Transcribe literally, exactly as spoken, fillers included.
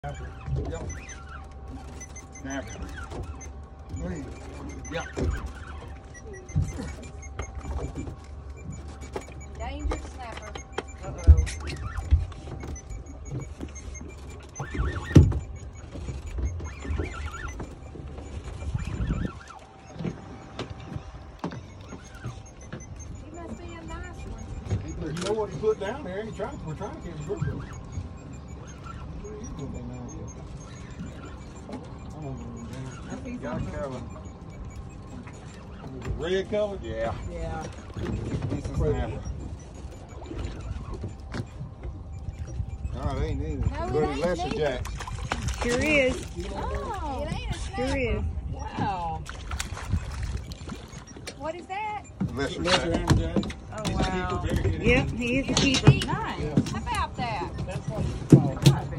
Yep. Snapper. Three. Yep. Dangerous snapper. Uh-oh. He must be a nice one. You know what he put down there? He tried, we're trying to get him good. Got it covered. Red color? Yeah. Yeah. He's a snapper. Oh, they ain't neither. No, it Buddy ain't Lesser neither. Jack. Sure is. Oh, it ain't a snapper. Sure is. Wow. What is that? Lesser Lesser Jack. Amberjack. Oh, He's a keeper, wow. very good. Yep, he is a He's keeper. deep. Nice. How about that? That's what it's called.